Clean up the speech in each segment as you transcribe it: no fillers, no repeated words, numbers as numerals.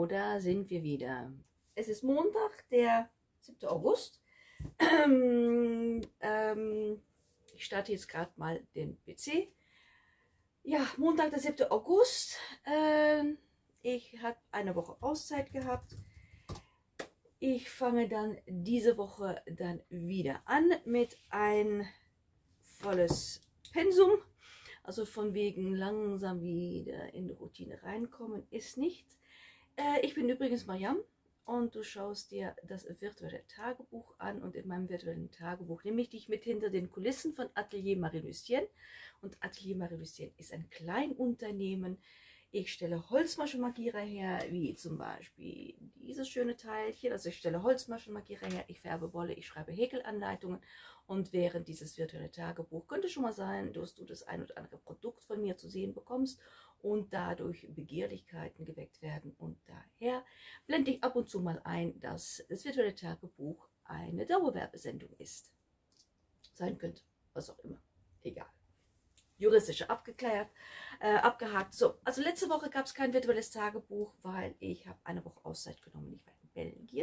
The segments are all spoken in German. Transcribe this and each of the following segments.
da sind wir wieder. Es ist Montag, der 7. August. Ich starte jetzt gerade mal den PC. Ja, Montag, der 7. August. Ich habe eine Woche Auszeit gehabt. Ich fange dann diese Woche dann wieder an mit ein volles Pensum. Also von wegen langsam wieder in die Routine reinkommen ist nicht. Ich bin übrigens Mariam und du schaust dir das virtuelle Tagebuch an. Und in meinem virtuellen Tagebuch nehme ich dich mit hinter den Kulissen von Atelier Marie-Lucien. Und Atelier Marie-Lucien ist ein Kleinunternehmen. Ich stelle Holzmaschenmarkierer her, wie zum Beispiel dieses schöne Teilchen. Also ich stelle Holzmaschenmarkierer her, ich färbe Wolle, ich schreibe Häkelanleitungen. Und während dieses virtuelle Tagebuch könnte schon mal sein, dass du das ein oder andere Produkt von mir zu sehen bekommst und dadurch Begehrlichkeiten geweckt werden. Und daher blende ich ab und zu mal ein, dass das virtuelle Tagebuch eine Dauerwerbesendung ist. Sein könnte, was auch immer. Egal. Juristisch abgeklärt, abgehakt. So, also letzte Woche gab es kein virtuelles Tagebuch, weil ich habe eine Woche Auszeit genommen. Ich war in Belgien.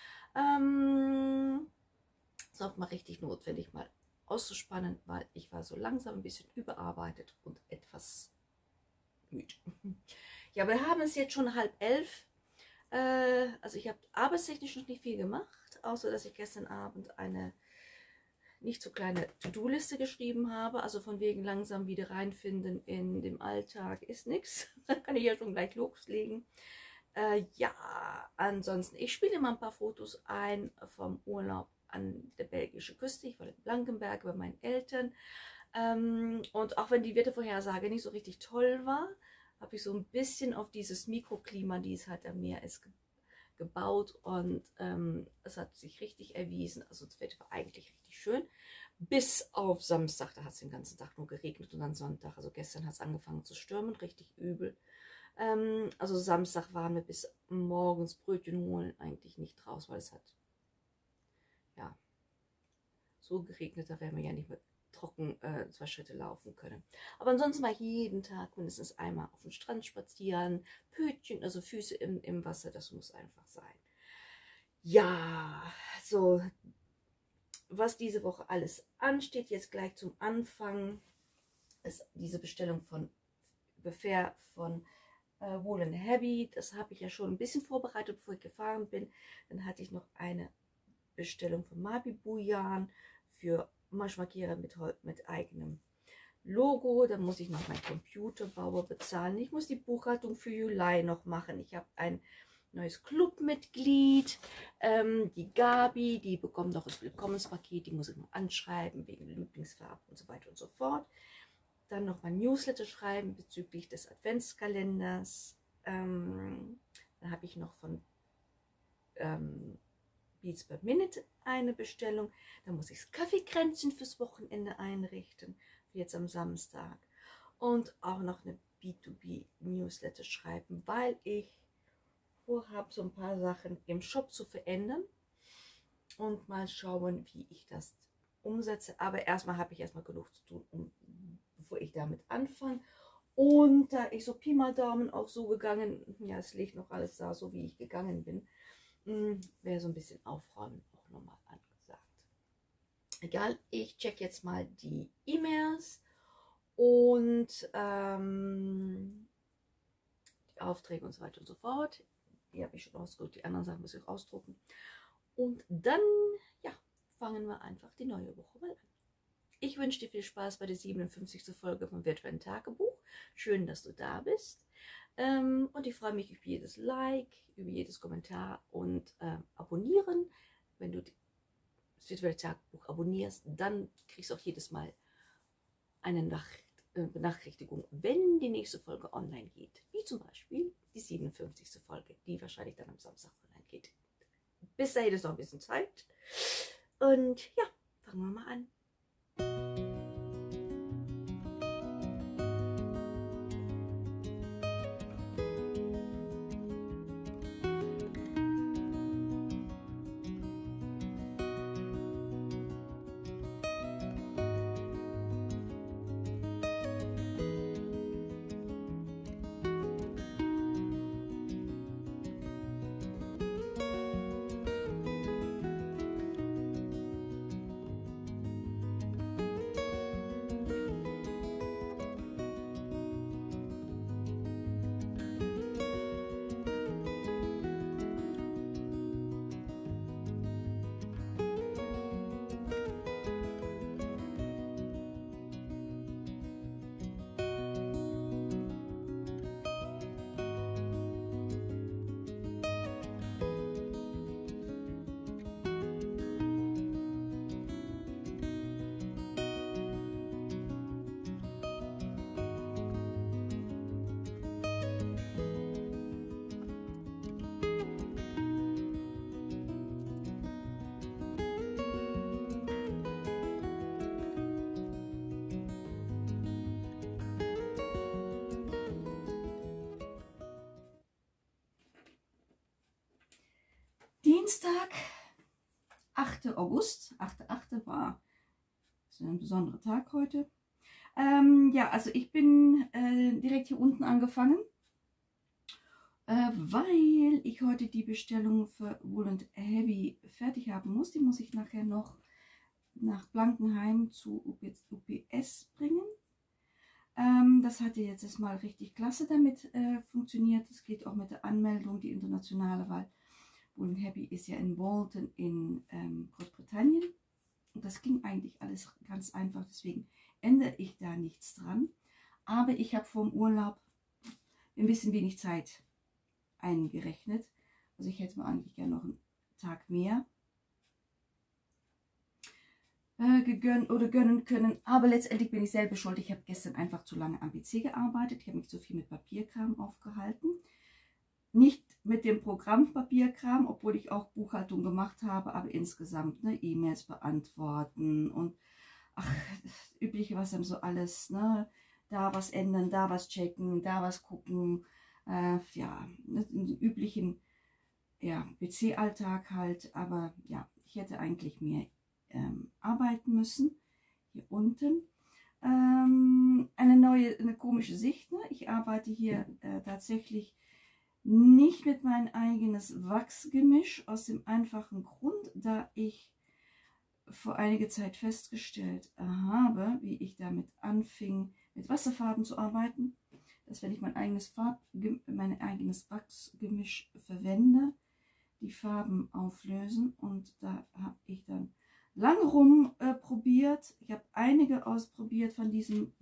Es ist auch mal richtig notwendig, mal auszuspannen, weil ich war so langsam ein bisschen überarbeitet und etwas müde. Ja, wir haben es jetzt schon 10:30. Also ich habe arbeitstechnisch noch nicht viel gemacht, außer dass ich gestern Abend eine nicht so kleine To-Do-Liste geschrieben habe, also von wegen langsam wieder reinfinden in dem Alltag ist nichts. Da kann ich ja schon gleich loslegen. Ja, ansonsten, ich spiele mal ein paar Fotos ein vom Urlaub an der belgischen Küste. Ich war in Blankenberg bei meinen Eltern. Und auch wenn die Wettervorhersage nicht so richtig toll war, habe ich so ein bisschen auf dieses Mikroklima, die es halt am Meer ist, gebaut und es hat sich richtig erwiesen. Also das Wetter war eigentlich richtig schön. Bis auf Samstag, da hat es den ganzen Tag nur geregnet und dann Sonntag, also gestern hat es angefangen zu stürmen, richtig übel. Also Samstag waren wir bis morgens Brötchen holen eigentlich nicht raus, weil es hat ja so geregnet, da wären wir ja nicht mehr trocken 2 Schritte laufen können. Aber ansonsten war ich jeden Tag mindestens einmal auf dem Strand spazieren, Pötchen, also Füße im Wasser, das muss einfach sein. Ja, so, was diese Woche alles ansteht, jetzt gleich zum Anfang, ist diese Bestellung von Befair von Wool & Heavy. Das habe ich ja schon ein bisschen vorbereitet, bevor ich gefahren bin. Dann hatte ich noch eine Bestellung von Mabi Bujan für Maschmarkierer mit eigenem Logo. Dann muss ich noch meinen Computerbauer bezahlen. Ich muss die Buchhaltung für Juli noch machen. Ich habe ein neues Clubmitglied, die Gabi, die bekommt noch das Willkommenspaket. Die muss ich noch anschreiben wegen Lieblingsfarben und so weiter und so fort. Dann noch mein Newsletter schreiben bezüglich des Adventskalenders. Dann habe ich noch von Beats per Minute eine Bestellung. Dann muss ich das Kaffeekränzchen fürs Wochenende einrichten, wie jetzt am Samstag. Und auch noch eine B2B-Newsletter schreiben, weil ich vorhabe, so ein paar Sachen im Shop zu verändern. Und mal schauen, wie ich das umsetze. Aber erstmal habe ich erstmal genug zu tun, bevor ich damit anfange. Und da ich so Pi mal Daumen auch so gegangen, ja, es liegt noch alles da, so wie ich gegangen bin, wäre so ein bisschen Aufräumen auch nochmal angesagt. Egal, ich check jetzt mal die E-Mails und die Aufträge und so weiter und so fort. Die habe ich schon ausgedruckt, die anderen Sachen muss ich ausdrucken. Und dann, ja, fangen wir einfach die neue Woche mal an. Ich wünsche dir viel Spaß bei der 57. Folge vom virtuellen Tagebuch. Schön, dass du da bist. Und ich freue mich über jedes Like, über jedes Kommentar und Abonnieren. Wenn du das virtuelle Tagebuch abonnierst, dann kriegst du auch jedes Mal eine Benachrichtigung, wenn die nächste Folge online geht. Wie zum Beispiel die 57. Folge, die wahrscheinlich dann am Samstag online geht. Bis dahin ist noch ein bisschen Zeit. Und ja, fangen wir mal an. Donnerstag, 8. August. 8.8. war so ein besonderer Tag heute. Ja, also ich bin direkt hier unten angefangen, weil ich heute die Bestellung für Wool & Heavy fertig haben muss. Die muss ich nachher noch nach Blankenheim zu UPS bringen. Das hat ja jetzt erstmal richtig klasse damit funktioniert. Es geht auch mit der Anmeldung, die internationale, weil Wool & Heavy ist ja in Bolton in Großbritannien. Und das ging eigentlich alles ganz einfach, deswegen ändere ich da nichts dran. Aber ich habe vor dem Urlaub ein bisschen wenig Zeit eingerechnet. Also ich hätte mir eigentlich gerne noch einen Tag mehr gönnen können. Aber letztendlich bin ich selber schuld. Ich habe gestern einfach zu lange am PC gearbeitet. Ich habe mich zu viel mit Papierkram aufgehalten. Nicht mit dem Programm Papierkram, obwohl ich auch Buchhaltung gemacht habe, aber insgesamt ne, E-Mails beantworten und ach, das Übliche, was dann so alles, ne, da was ändern, da was checken, da was gucken, ja, den üblichen ja, PC-Alltag halt, aber ja, ich hätte eigentlich mehr arbeiten müssen. Hier unten eine komische Sicht, ne? Ich arbeite hier tatsächlich nicht mit meinem eigenes Wachsgemisch, aus dem einfachen Grund, da ich vor einiger Zeit festgestellt habe, wie ich damit anfing, mit Wasserfarben zu arbeiten, dass wenn ich mein eigenes Wachsgemisch verwende, die Farben auflösen, und da habe ich dann lange rum probiert. Ich habe einige ausprobiert von diesen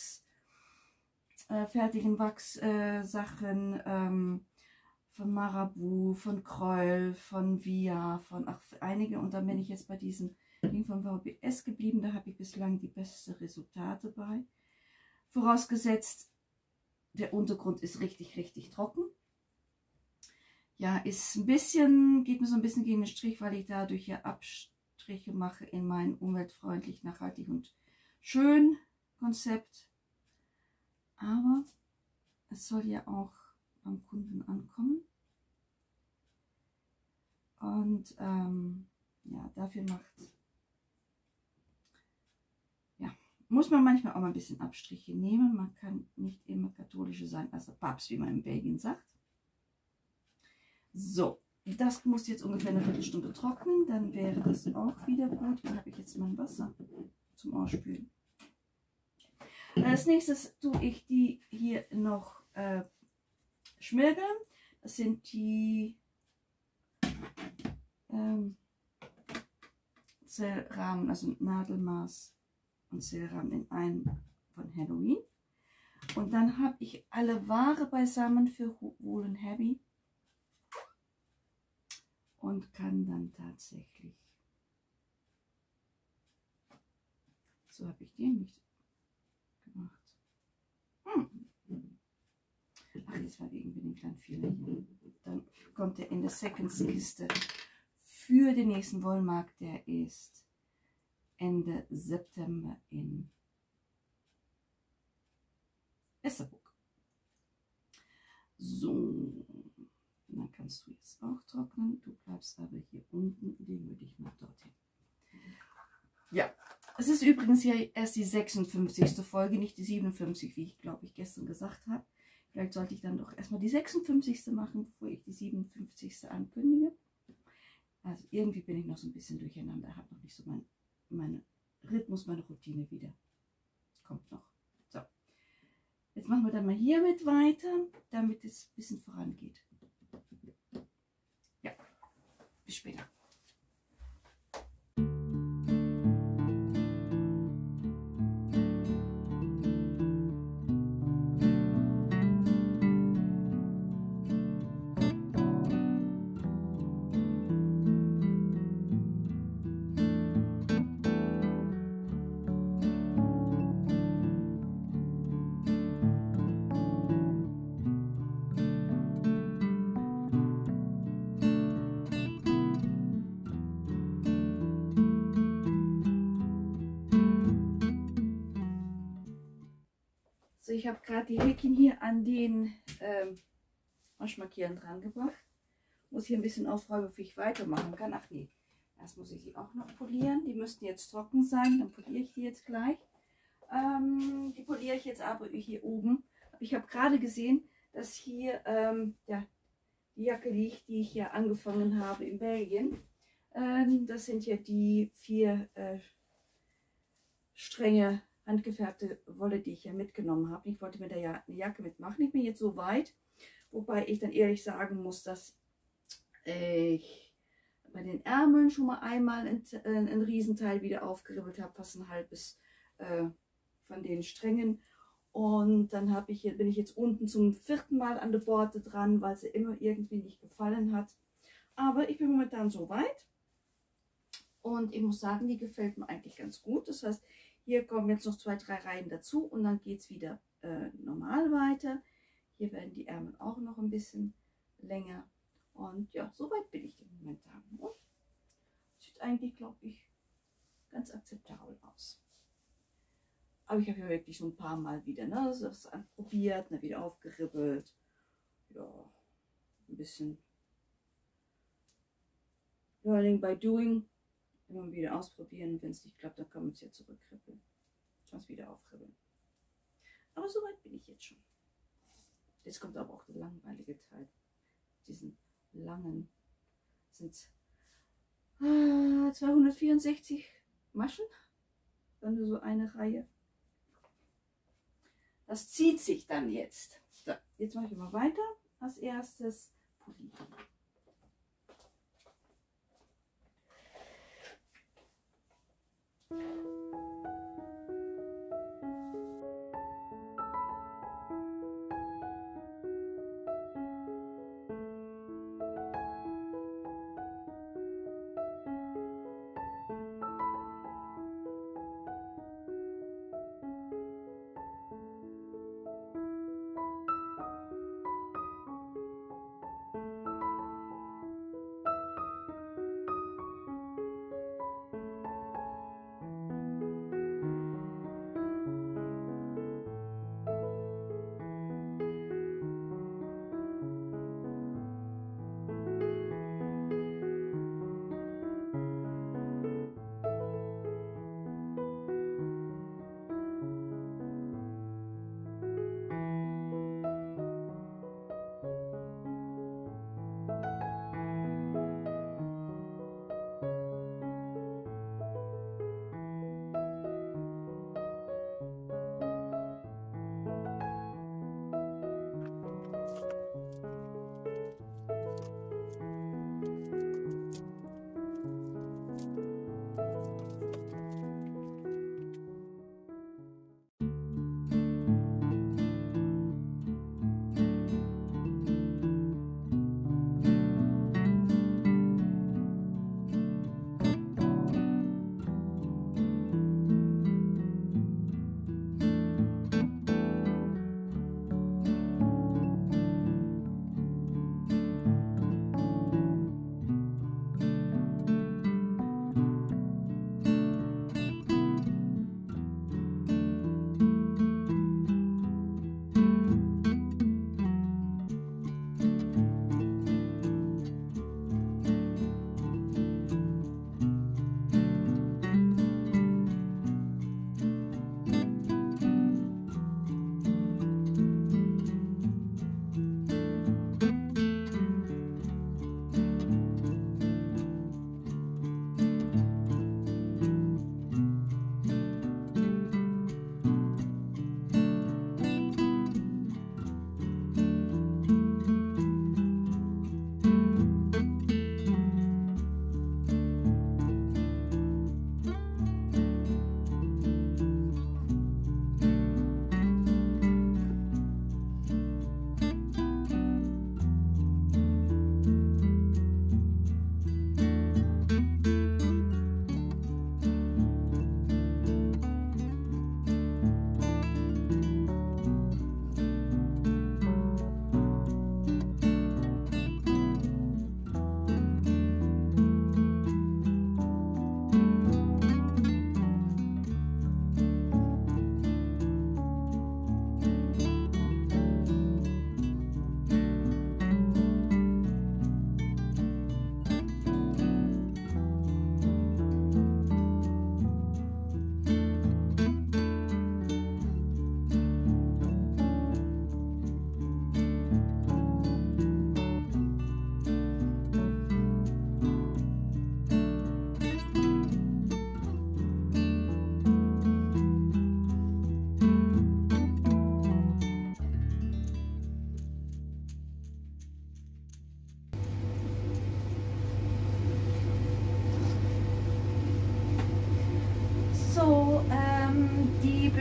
fertigen Wachssachen, von Marabu, von Kreul, von Via, von einige, und dann bin ich jetzt bei diesem Ding von VBS geblieben. Da habe ich bislang die besten Resultate bei. Vorausgesetzt, der Untergrund ist richtig trocken. Ja, ist ein bisschen, geht mir so ein bisschen gegen den Strich, weil ich dadurch ja Abstriche mache in mein umweltfreundlich, nachhaltig und schön Konzept. Aber es soll ja auch beim Kunden ankommen. Und ja, dafür muss man manchmal auch mal ein bisschen Abstriche nehmen. Man kann nicht immer katholischer sein als der Papst, wie man in Belgien sagt. So, das muss jetzt ungefähr eine Viertelstunde trocknen. Dann wäre das auch wieder gut. Dann habe ich jetzt mein Wasser zum Ausspülen. Als nächstes tue ich die hier noch schmirgeln. Das sind die Zellrahmen, also Nadelmaß und Zellrahmen in einem von Halloween. Und dann habe ich alle Ware beisammen für Wool & Heavy und kann dann tatsächlich, so habe ich den nicht gemacht. Ach, das war wegen den kleinen Fehler hier. Dann kommt er in der Seconds-Kiste für den nächsten Wollmarkt. Der ist Ende September in Esserburg. So, dann kannst du jetzt auch trocknen. Du bleibst aber hier unten, den würde ich mal dorthin. Ja, es ist übrigens ja erst die 56. Folge, nicht die 57, wie ich glaube ich gestern gesagt habe. Vielleicht sollte ich dann doch erstmal die 56. machen, bevor ich die 57. ankündige. Also irgendwie bin ich noch so ein bisschen durcheinander, habe noch nicht so mein Rhythmus, meine Routine wieder. Kommt noch. So, jetzt machen wir dann mal hiermit weiter, damit es ein bisschen vorangeht. Ja, bis später. So, ich habe gerade die Häkchen hier an den Waschmarkieren dran gebracht Muss hier ein bisschen aufräumen, bevor ich weitermachen kann. Ach nee, erst muss ich die auch noch polieren. Die müssten jetzt trocken sein, dann poliere ich die jetzt gleich. Die poliere ich jetzt aber hier oben. Ich habe gerade gesehen, dass hier ja, die Jacke liegt, die ich hier angefangen habe in Belgien. Das sind ja die 4 Stränge handgefärbte Wolle, die ich ja mitgenommen habe. Ich wollte mir da ja eine Jacke mitmachen. Ich bin jetzt so weit, wobei ich dann ehrlich sagen muss, dass ich bei den Ärmeln schon mal einmal ein Riesenteil wieder aufgeribbelt habe, fast ein halbes von den Strängen. Und dann bin ich jetzt unten zum 4. Mal an der Borte dran, weil sie immer irgendwie nicht gefallen hat. Aber ich bin momentan so weit. Und ich muss sagen, die gefällt mir eigentlich ganz gut. Das heißt, hier kommen jetzt noch 2, 3 Reihen dazu und dann geht es wieder normal weiter. Hier werden die Ärmel auch noch ein bisschen länger. Und ja, so weit bin ich momentan. Und sieht eigentlich, glaube ich, ganz akzeptabel aus. Aber ich habe ja wirklich schon ein paar Mal wieder das probiert, wieder aufgeribbelt. Ja, ein bisschen Learning by Doing. Immer wieder ausprobieren. Wenn es nicht klappt, dann kann man es ja zurückribbeln. Und wieder aufribbeln. Aber so weit bin ich jetzt schon. Jetzt kommt aber auch der langweilige Teil. Diesen langen sind 264 Maschen. Dann nur so eine Reihe. Das zieht sich dann jetzt. So, jetzt mache ich mal weiter. Als erstes polieren.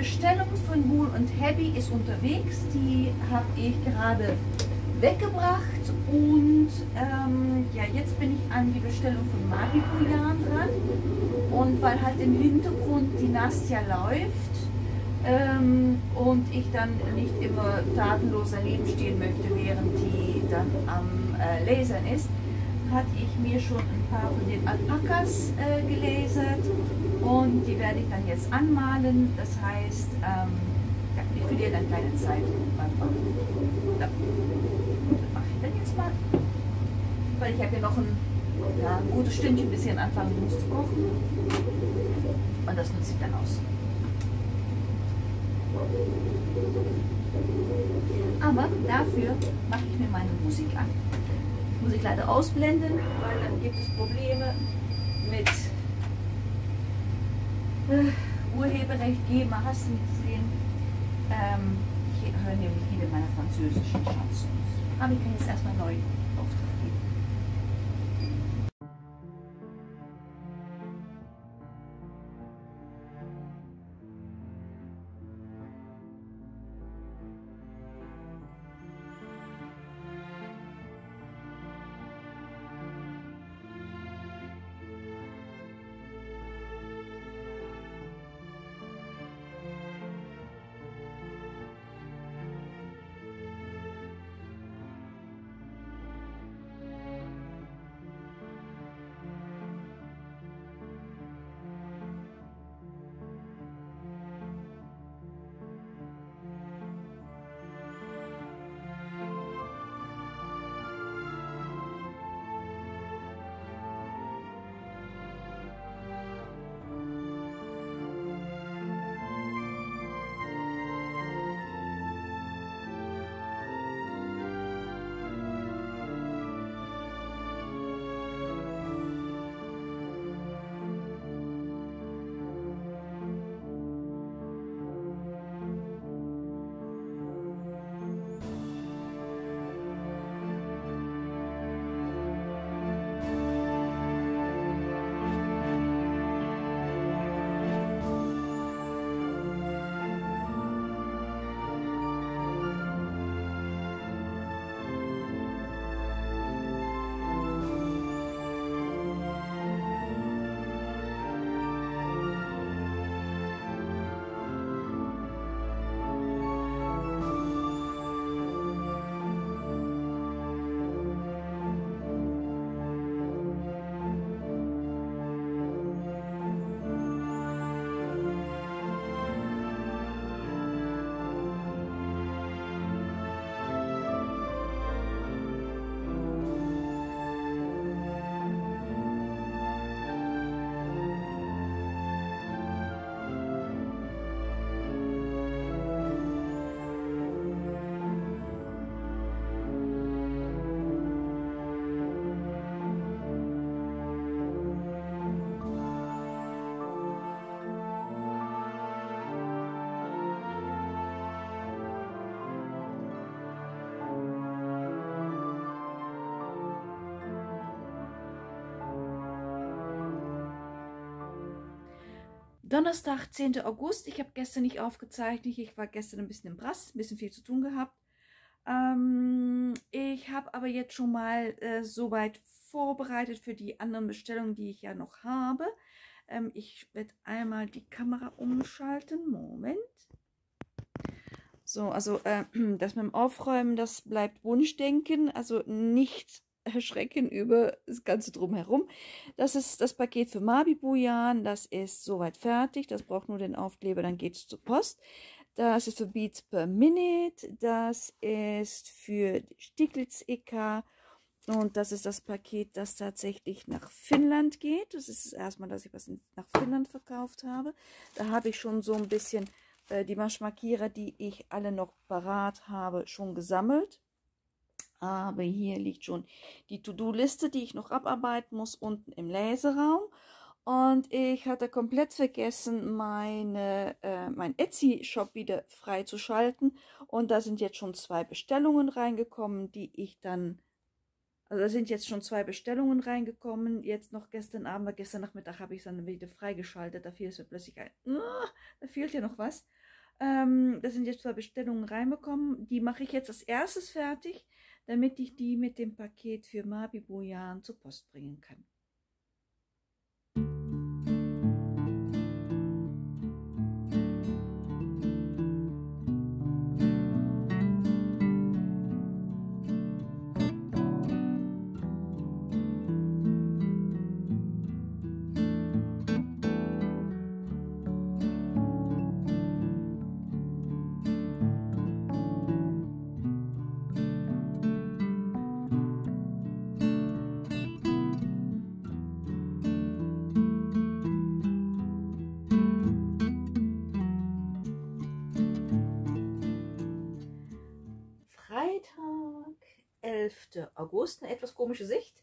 Bestellung von Wool und Happy ist unterwegs. Die habe ich gerade weggebracht und ja, jetzt bin ich an die Bestellung von Mabibujan dran. Und weil halt im Hintergrund die Nastja läuft und ich dann nicht immer tatenlos daneben stehen möchte, während die dann am Lasern ist, hatte ich mir schon ein paar von den Alpakas gelasert und die werde ich dann jetzt anmalen. Das heißt, ja, ich verliere dann keine Zeit beim Machen. Ja. Das mache ich dann jetzt mal, weil ich habe ja noch ein gutes Stündchen, bis ich anfangen muss zu kochen. Und das nutze ich dann aus. Aber dafür mache ich mir meine Musik an. Muss ich leider ausblenden, weil dann gibt es Probleme mit Urheberrecht, GEMA, hast du nicht gesehen. Ich höre nämlich viele meiner französischen Chansons. Aber ich kann jetzt erstmal neu Auftrag geben. Donnerstag, 10. August. Ich habe gestern nicht aufgezeichnet. Ich war gestern ein bisschen im Brass, ein bisschen viel zu tun gehabt. Ich habe aber jetzt schon mal soweit vorbereitet für die anderen Bestellungen, die ich ja noch habe. Ich werde einmal die Kamera umschalten. Moment. So, also das mit dem Aufräumen, das bleibt Wunschdenken. Also nicht erschrecken über das Ganze drumherum. Das ist das Paket für Mabibujan. Das ist soweit fertig. Das braucht nur den Aufkleber, dann geht es zur Post. Das ist für Beats per Minute. Das ist für Stieglitz EK. Und das ist das Paket, das tatsächlich nach Finnland geht. Das ist das erste Mal, dass ich was nach Finnland verkauft habe. Da habe ich schon so ein bisschen die Maschmarkierer, die ich alle noch parat habe, schon gesammelt. Aber hier liegt schon die To-Do-Liste, die ich noch abarbeiten muss, unten im Leseraum. Und ich hatte komplett vergessen, mein Etsy-Shop wieder freizuschalten. Und da sind jetzt schon 2 Bestellungen reingekommen, die ich dann... Also da sind jetzt schon 2 Bestellungen reingekommen. Jetzt noch gestern Abend, gestern Nachmittag habe ich es dann wieder freigeschaltet. Da fiel es mir plötzlich ein. Da fehlt ja noch was. Da sind jetzt 2 Bestellungen reinbekommen. Die mache ich jetzt als erstes fertig, damit ich die mit dem Paket für Mabi Bojan zur Post bringen kann. Freitag, 11. August, eine etwas komische Sicht.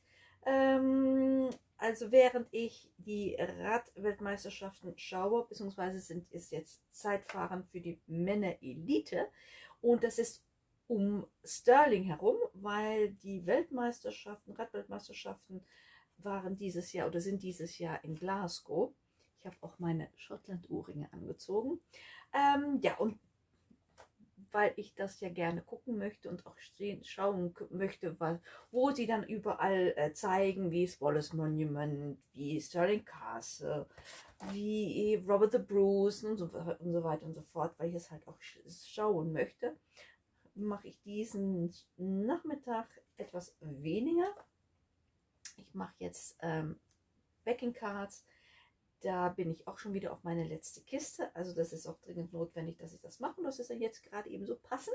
Also während ich die Radweltmeisterschaften schaue, beziehungsweise ist jetzt Zeitfahren für die Männer-Elite und das ist um Stirling herum, weil die Weltmeisterschaften, Radweltmeisterschaften waren dieses Jahr oder sind dieses Jahr in Glasgow. Ich habe auch meine Schottland-Ohrringe angezogen. Ja, und weil ich das ja gerne gucken möchte und auch schauen möchte, wo sie dann überall zeigen, wie das Wallace Monument, wie Stirling Castle, wie Robert the Bruce und so weiter und so fort, weil ich es halt auch schauen möchte, mache ich diesen Nachmittag etwas weniger. Ich mache jetzt Backing Cards. Da bin ich auch schon wieder auf meine letzte Kiste. Also das ist auch dringend notwendig, dass ich das mache. Und das ist ja jetzt gerade eben so passend.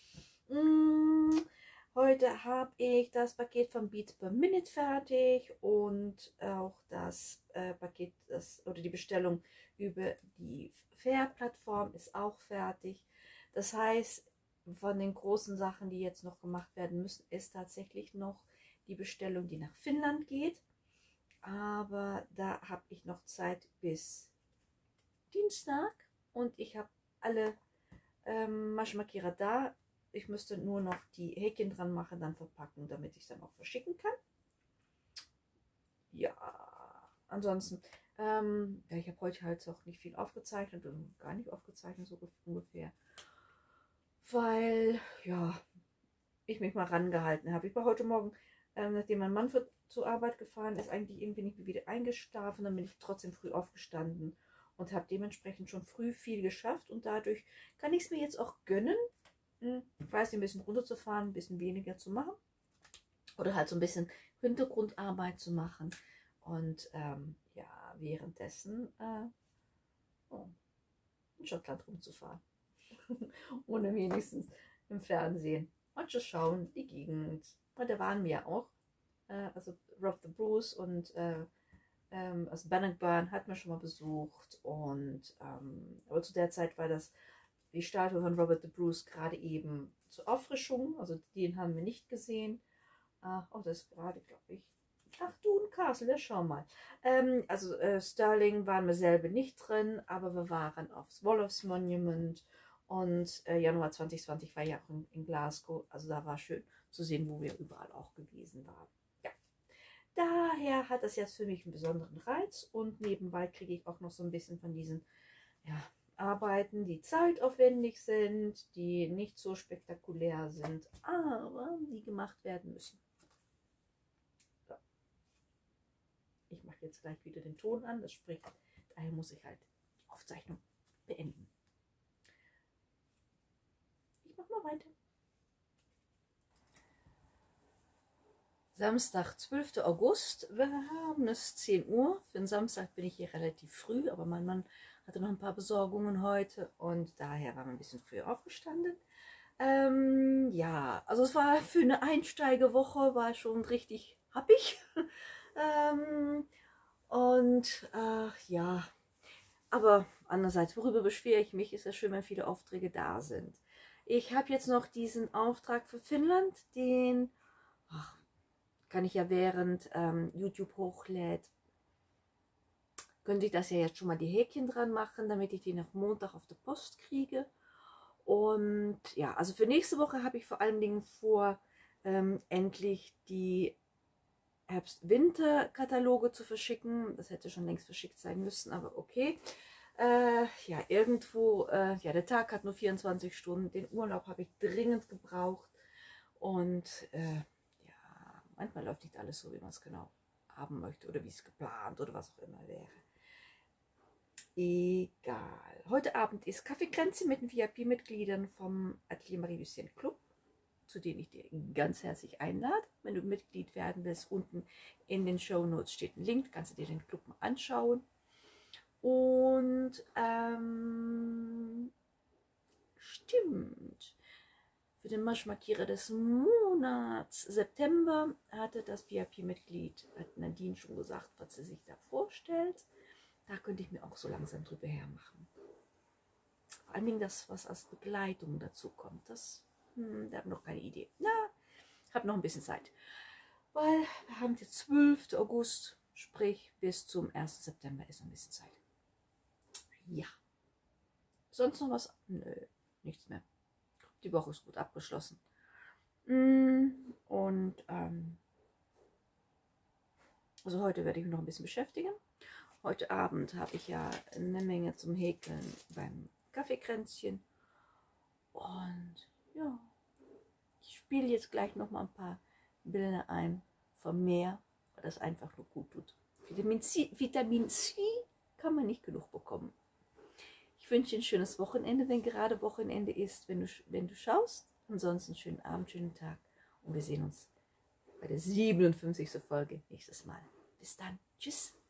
Heute habe ich das Paket von Beats per Minute fertig und auch das Paket, oder die Bestellung über die Fair-Plattform ist auch fertig. Das heißt, von den großen Sachen, die jetzt noch gemacht werden müssen, ist tatsächlich noch die Bestellung, die nach Finnland geht. Aber da habe ich noch Zeit bis Dienstag und ich habe alle Maschenmarkierer da. Ich müsste nur noch die Häkchen dran machen, dann verpacken, damit ich es dann auch verschicken kann. Ja, ansonsten, ja, ich habe heute halt auch nicht viel aufgezeichnet und gar nicht aufgezeichnet, so ungefähr. Weil, ja, ich mich mal rangehalten habe. Ich war heute Morgen, nachdem mein Mann zur Arbeit gefahren ist, eigentlich irgendwie nicht wieder eingeschlafen. Dann bin ich trotzdem früh aufgestanden und habe dementsprechend schon früh viel geschafft. Und dadurch kann ich es mir jetzt auch gönnen, quasi ein bisschen runterzufahren, ein bisschen weniger zu machen. Oder halt so ein bisschen Hintergrundarbeit zu machen. Und ja, währenddessen in Schottland rumzufahren. Ohne wenigstens im Fernsehen. Und zu schauen, die Gegend. Und da waren wir auch. Also Rob the Bruce und also Bannockburn hatten wir schon mal besucht. Und aber zu der Zeit war das die Statue von Robert the Bruce gerade eben zur Auffrischung. Also den haben wir nicht gesehen. Oh, das ist gerade, glaube ich. Ach du, ein Castle, ja, schau mal. Also Stirling waren wir selber nicht drin, aber wir waren aufs Wallace Monument. Und Januar 2020 war ja auch in Glasgow. Also da war schön zu sehen, wo wir überall auch gewesen waren. Ja. Daher hat das jetzt für mich einen besonderen Reiz. Und nebenbei kriege ich auch noch so ein bisschen von diesen Arbeiten, die zeitaufwendig sind, die nicht so spektakulär sind, aber die gemacht werden müssen. So. Ich mache jetzt gleich wieder den Ton an. Das spricht, daher muss ich halt die Aufzeichnung beenden. Ich mache mal weiter. Samstag, 12. August. Wir haben es 10 Uhr. Für den Samstag bin ich hier relativ früh, aber mein Mann hatte noch ein paar Besorgungen heute und daher waren wir ein bisschen früher aufgestanden. Ja, also es war für eine Einsteigerwoche, war schon richtig happig. Und ja, aber andererseits, worüber beschwere ich mich, ist ja schön, wenn viele Aufträge da sind. Ich habe jetzt noch diesen Auftrag für Finnland, den kann ich ja während YouTube hochlädt, könnte ich das ja jetzt schon mal die Häkchen dran machen, damit ich die noch Montag auf der Post kriege. Und ja, also für nächste Woche habe ich vor allen Dingen vor, endlich die Herbst-Winter-Kataloge zu verschicken. Das hätte schon längst verschickt sein müssen, aber okay. Ja, irgendwo, ja, der Tag hat nur 24 Stunden. Den Urlaub habe ich dringend gebraucht. Und ja, manchmal läuft nicht alles so, wie man es genau haben möchte oder wie es geplant oder was auch immer wäre. Egal. Heute Abend ist Kaffeekränzchen mit den VIP-Mitgliedern vom Atelier Marie-Lucien Club, zu denen ich dir ganz herzlich einlade. Wenn du Mitglied werden willst, unten in den Shownotes steht ein Link, kannst du dir den Club mal anschauen. Und stimmt, für den Marschmarkierer des Monats September hatte das VIP-Mitglied, hat Nadine schon gesagt, was sie sich da vorstellt. Da könnte ich mir auch so langsam drüber hermachen. Vor allen Dingen das, was als Begleitung dazu kommt. Das, da habe ich noch keine Idee. Na, habe noch ein bisschen Zeit. Weil wir haben jetzt 12. August, sprich bis zum 1. September ist noch ein bisschen Zeit. Ja. Sonst noch was? Nö, nichts mehr. Die Woche ist gut abgeschlossen. Und also heute werde ich mich noch ein bisschen beschäftigen. Heute Abend habe ich ja eine Menge zum Häkeln beim Kaffeekränzchen. Und ja, ich spiele jetzt gleich noch mal ein paar Bilder ein vom Meer, weil das einfach nur gut tut. Vitamin C kann man nicht genug bekommen. Ich wünsche dir ein schönes Wochenende, wenn gerade Wochenende ist, wenn du schaust. Ansonsten schönen Abend, schönen Tag und wir sehen uns bei der 57. Folge nächstes Mal. Bis dann. Tschüss.